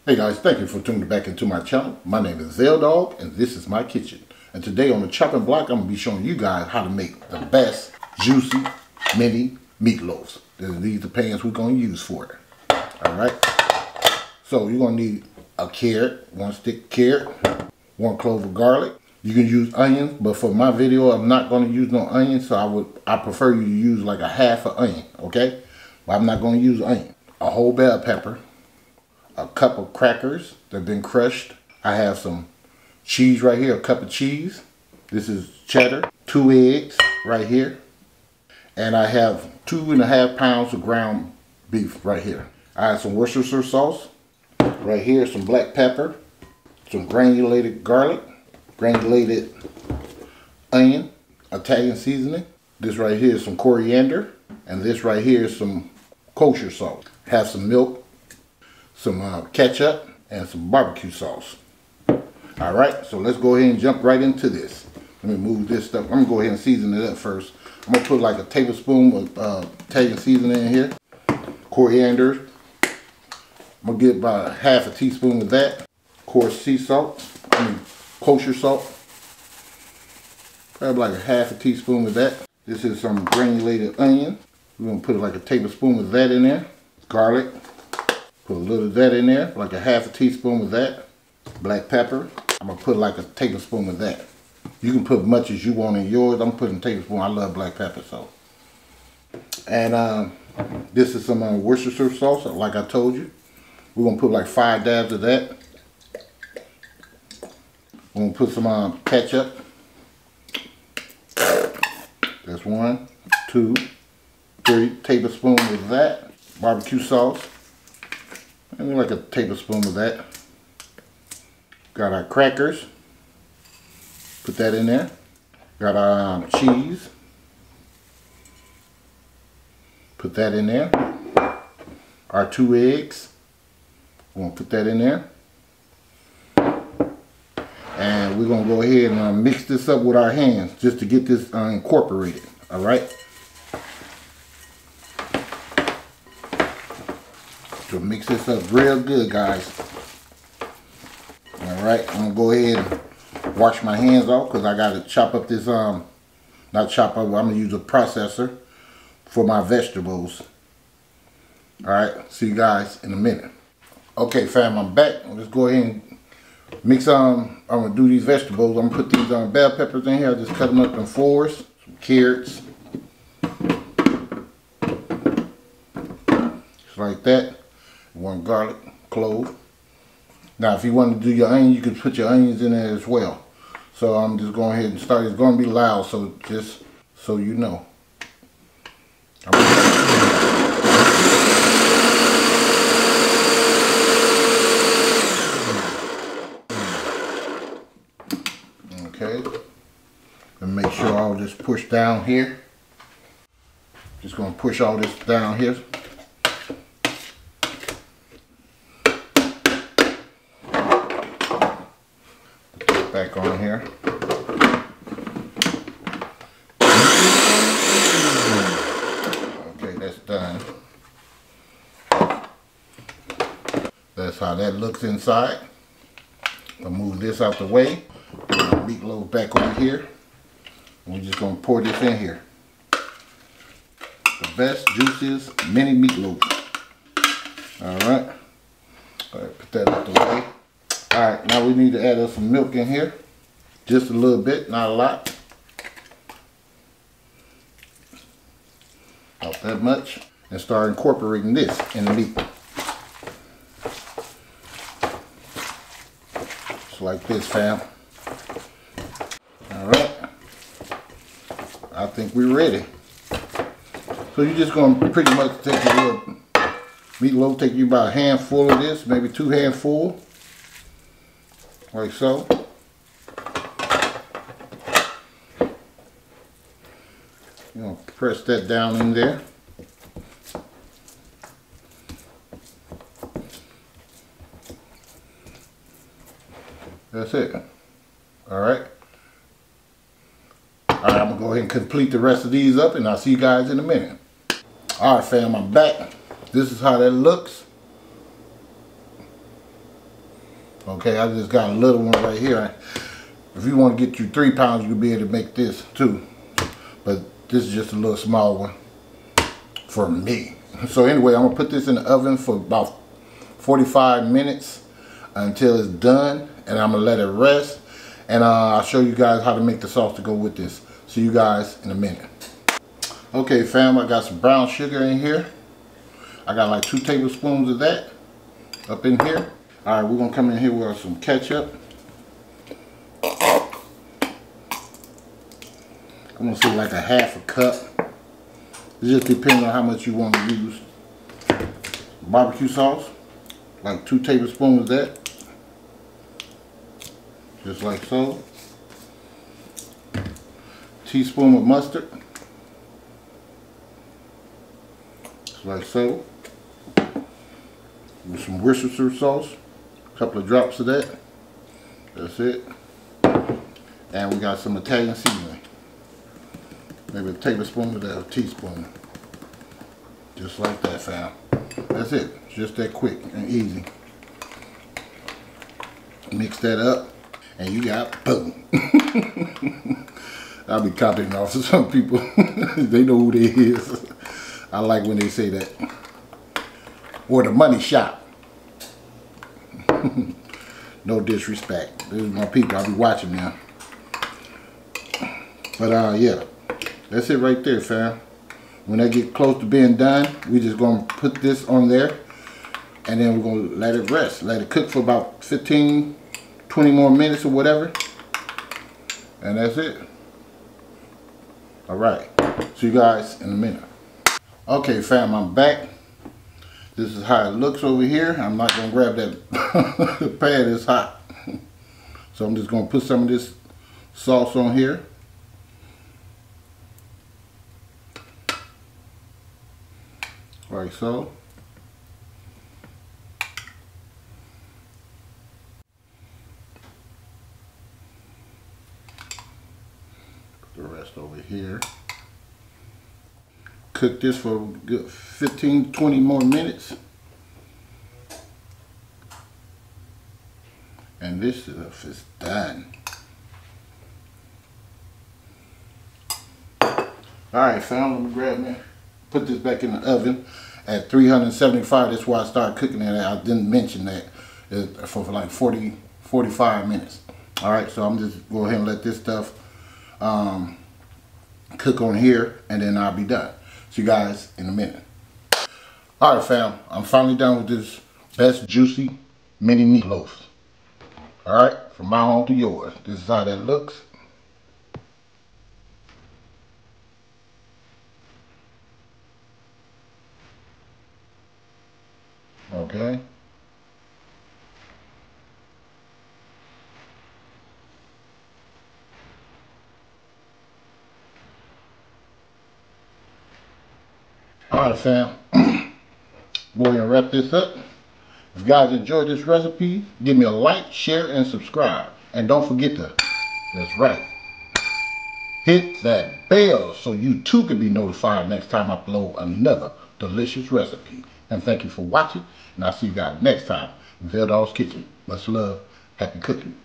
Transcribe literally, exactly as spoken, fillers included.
Hey guys, thank you for tuning back into my channel. My name is Zeldog and this is my kitchen. And today on the chopping block, I'm going to be showing you guys how to make the best juicy mini meatloaves. These are the pans we're going to use for it. Alright? So you're going to need a carrot, one stick carrot, one clove of garlic. You can use onions, but for my video, I'm not going to use no onions, so I would I prefer you to use like a half an onion, okay? But I'm not going to use onion. A whole bell pepper, a cup of crackers that have been crushed. I have some cheese right here, a cup of cheese. This is cheddar. Two eggs right here. And I have two and a half pounds of ground beef right here. I have some Worcestershire sauce. Right here, some black pepper, some granulated garlic, granulated onion, Italian seasoning. This right here is some coriander. And this right here is some kosher sauce. Have some milk, some uh, ketchup, and some barbecue sauce. Alright, so let's go ahead and jump right into this. Let me move this stuff. I'm going to go ahead and season it up first. I'm going to put like a tablespoon of uh, Italian seasoning in here. Coriander. I'm going to get about half a teaspoon of that. Coarse sea salt. I mean, kosher salt. Probably like a half a teaspoon of that. This is some granulated onion. We're going to put like a tablespoon of that in there. Garlic. Put a little of that in there, like a half a teaspoon of that. Black pepper. I'm going to put like a tablespoon of that. You can put much as you want in yours. I'm putting a tablespoon. I love black pepper, so. And uh, this is some uh, Worcestershire sauce, like I told you. We're going to put like five dabs of that. We're going to put some uh, ketchup. That's one, two, three tablespoons of that. Barbecue sauce. And like a tablespoon of that. Got our crackers. Put that in there. Got our um, cheese. Put that in there. Our two eggs. We're going to put that in there. And we're going to go ahead and uh, mix this up with our hands just to get this uh, incorporated. Alright? So mix this up real good, guys. Alright, I'm going to go ahead and wash my hands off because I got to chop up this, um, not chop up, I'm going to use a processor for my vegetables. Alright, see you guys in a minute. Okay, fam, I'm back. Let's go ahead and mix, um, I'm going to do these vegetables. I'm going to put these um, bell peppers in here. I just cut them up in fours. Some carrots. Just like that. One garlic, clove. Now, if you want to do your onion, you can put your onions in there as well. So I'm just going ahead and start. It's going to be loud, so just so you know. Okay. And make sure I'll just push down here. Just going to push all this down here. Back on here. Okay, that's done. That's how that looks inside. I'll move this out the way. Meatloaf back over here. And we're just going to pour this in here. The best, juiciest mini meatloaf. Alright. Alright, put that out the way. Alright, now we need to add us some milk in here. Just a little bit, not a lot. Not that much. And start incorporating this in the meat. Just like this, fam. Alright. I think we're ready. So you're just going to pretty much take a little meatloaf, take you about a handful of this, maybe two handfuls. Like so. You're going to press that down in there. That's it. Alright. Alright, I'm going to go ahead and complete the rest of these up and I'll see you guys in a minute. Alright fam, I'm back. This is how that looks. Okay, I just got a little one right here. If you want to get you three pounds, you'll be able to make this too. But this is just a little small one for me. So anyway, I'm gonna put this in the oven for about forty-five minutes until it's done, and I'm gonna let it rest. And uh, I'll show you guys how to make the sauce to go with this. See you guys in a minute. Okay, fam, I got some brown sugar in here. I got like two tablespoons of that up in here. All right, we're gonna come in here with some ketchup. I'm gonna say like a half a cup. It just depends on how much you want to use. Barbecue sauce, like two tablespoons of that. Just like so. Teaspoon of mustard. Just like so. With some Worcestershire sauce. A couple of drops of that. That's it. And we got some Italian seasoning. Maybe a tablespoon of that, a teaspoon. Just like that, fam. That's it. It's just that quick and easy. Mix that up, and you got boom. I'll be copying off of some people. They know who they is. I like when they say that. Or the money shop. No disrespect. This is my people. I'll be watching now. But uh, yeah. That's it right there, fam. When I get close to being done, we just gonna put this on there, and then we're gonna let it rest. Let it cook for about fifteen, twenty more minutes or whatever. And that's it. All right. See you guys in a minute. Okay, fam, I'm back. This is how it looks over here. I'm not gonna grab that the pan is hot. So I'm just gonna put some of this sauce on here. Like so. Put the rest over here. Cook this for a good fifteen, twenty more minutes. And this stuff is done. Alright, fam, let me grab me. Put this back in the oven at three hundred seventy-five. That's why I started cooking it. I didn't mention that. For, for like forty, forty-five minutes. All right, so I'm just go ahead and let this stuff um, cook on here, and then I'll be done. See you guys in a minute. All right, fam, I'm finally done with this best juicy mini meatloaf. All right, from my home to yours. This is how that looks. Okay. Alright, fam. Go ahead and wrap this up. If you guys enjoyed this recipe, give me a like, share, and subscribe. And don't forget to, that's right, hit that bell so you too can be notified next time I upload another delicious recipe. And thank you for watching, and I'll see you guys next time in Zeldog's Kitchen. Much love. Happy cooking.